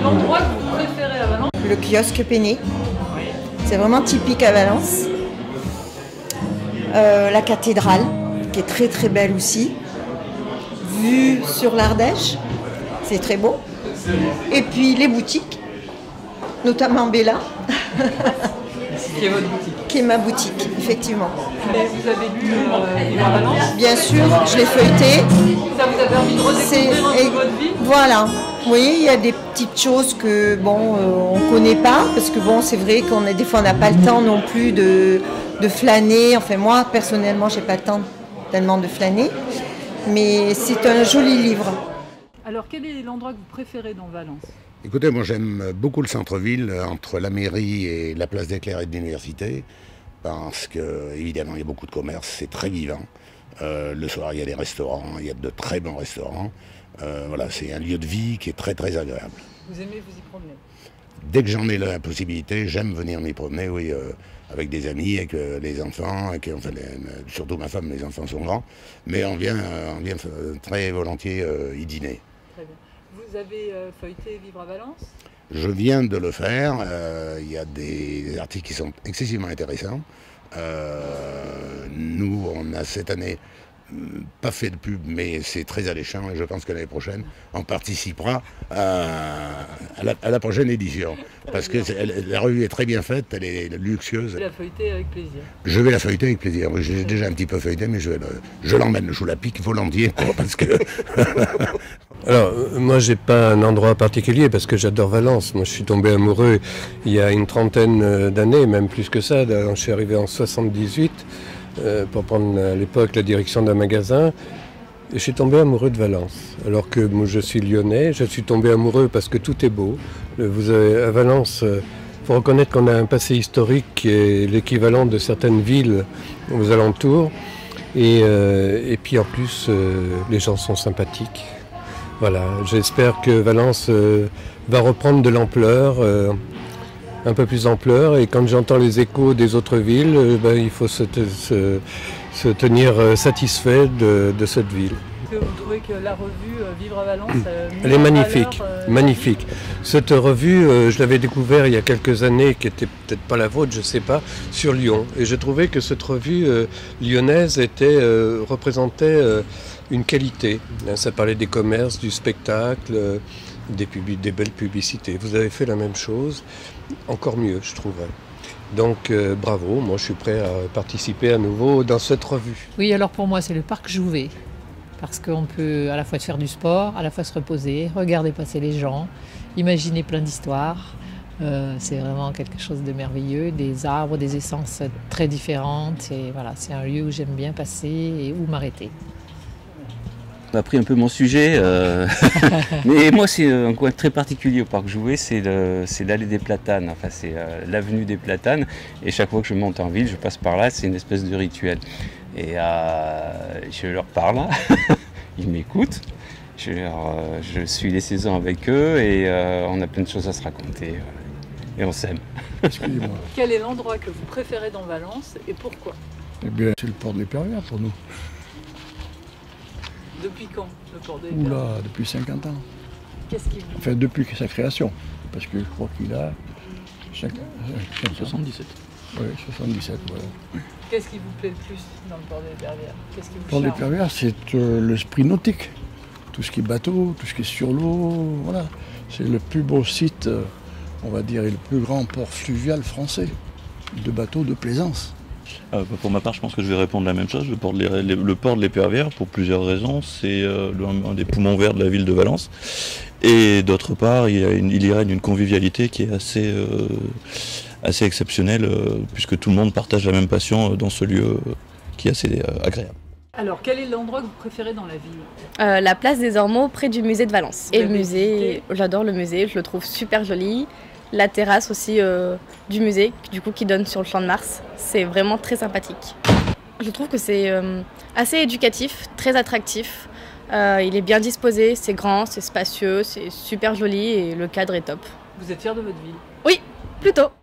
l'endroit que vous préférez à Valence? Le kiosque Péné. C'est vraiment typique à Valence. La cathédrale, qui est très très belle aussi. Vue sur l'Ardèche, c'est très beau. Et puis les boutiques, notamment Bella. Qui est votre boutique? Qui est ma boutique, effectivement. Et vous avez lu Vivre à Valence? Bien sûr, je l'ai feuilleté. Ça vous a permis de redécouvrir un peu votre vie? Voilà. Oui, il y a des petites choses que bon, on connaît pas, parce que bon, c'est vrai qu'on a des fois on n'a pas le temps non plus de flâner. Enfin moi, personnellement, j'ai pas le temps tellement de flâner, mais c'est un joli livre. Alors, quel est l'endroit que vous préférez dans Valence? Écoutez, moi j'aime beaucoup le centre-ville, entre la mairie et la place des Clercs et de l'université, parce que évidemment il y a beaucoup de commerce, c'est très vivant. Le soir il y a des restaurants, il y a de très bons restaurants. Voilà, c'est un lieu de vie qui est très très agréable. Vous aimez vous y promener? Dès que j'en ai la possibilité, j'aime venir m'y promener, oui, avec des amis, avec les enfants, enfin, surtout ma femme, les enfants sont grands, mais on vient très volontiers y dîner. Très bien. Vous avez feuilleté Vivre à Valence? Je viens de le faire, il y a des articles qui sont excessivement intéressants. Nous, on a cette année pas fait de pub, mais c'est très alléchant et je pense que l'année prochaine, on participera à la prochaine édition. Parce que la revue est très bien faite, elle est luxueuse. Vous la feuilletez avec plaisir? Je vais la feuilleter avec plaisir. Oui, j'ai déjà un petit peu feuilleté, mais je l'emmène, je vous la pique volontiers parce que... Alors, moi, j'ai pas un endroit particulier parce que j'adore Valence. Moi, je suis tombé amoureux il y a une trentaine d'années, même plus que ça. Je suis arrivé en 78 pour prendre à l'époque la direction d'un magasin. Et je suis tombé amoureux de Valence. Alors que moi, je suis lyonnais, je suis tombé amoureux parce que tout est beau. Vous avez, à Valence, faut reconnaître qu'on a un passé historique qui est l'équivalent de certaines villes aux alentours. Et puis en plus, les gens sont sympathiques. Voilà, j'espère que Valence va reprendre de l'ampleur, un peu plus d'ampleur. Et quand j'entends les échos des autres villes, il faut se tenir satisfait de cette ville. Est-ce que vous trouvez que la revue Vivre à Valence elle est magnifique, magnifique. Cette revue, je l'avais découvert il y a quelques années, qui était peut-être pas la vôtre, je sais pas, sur Lyon. Et je trouvais que cette revue lyonnaise représentait une qualité. Ça parlait des commerces, du spectacle, des belles publicités. Vous avez fait la même chose, encore mieux, je trouverais. Donc bravo, moi je suis prêt à participer à nouveau dans cette revue. Oui, alors pour moi c'est le parc Jouvet, parce qu'on peut à la fois faire du sport, à la fois se reposer, regarder passer les gens, imaginer plein d'histoires. C'est vraiment quelque chose de merveilleux, des arbres, des essences très différentes. Et voilà, c'est un lieu où j'aime bien passer et où m'arrêter. On a pris un peu mon sujet, mais moi c'est un coin très particulier au parc Jouvet, c'est l'allée des Platanes, enfin c'est l'avenue des Platanes, et chaque fois que je monte en ville, je passe par là, c'est une espèce de rituel. Et je leur parle, ils m'écoutent, je suis les saisons avec eux, et on a plein de choses à se raconter, et on s'aime. Excusez-moi. Quel est l'endroit que vous préférez dans Valence, et pourquoi? Eh bien, c'est le port des Pervières pour nous. Depuis quand, le port des Pervières? Oula, depuis 50 ans. Qu'est-ce qui vous... Enfin, depuis sa création. Parce que je crois qu'il a... 77. Oui, 77, voilà. Qu'est-ce qui vous plaît le plus dans le port des Pervières? Qu'est-ce qui vous Le port des Pervières, c'est l'esprit nautique. Tout ce qui est bateau, tout ce qui est sur l'eau, voilà. C'est le plus beau site, on va dire, et le plus grand port fluvial français de bateaux de plaisance. Pour ma part, je pense que je vais répondre la même chose. Le port de l'Épervière, pour plusieurs raisons, c'est un des poumons verts de la ville de Valence. Et d'autre part, il y règne une convivialité qui est assez exceptionnelle, puisque tout le monde partage la même passion dans ce lieu qui est assez agréable. Alors, quel est l'endroit que vous préférez dans la ville? La place des Ormeaux, près du musée de Valence. Et le musée, j'adore le musée, je le trouve super joli. La terrasse aussi du musée, du coup, qui donne sur le Champ de Mars. C'est vraiment très sympathique. Je trouve que c'est assez éducatif, très attractif. Il est bien disposé, c'est grand, c'est spacieux, c'est super joli et le cadre est top. Vous êtes fier de votre ville? Oui, plutôt.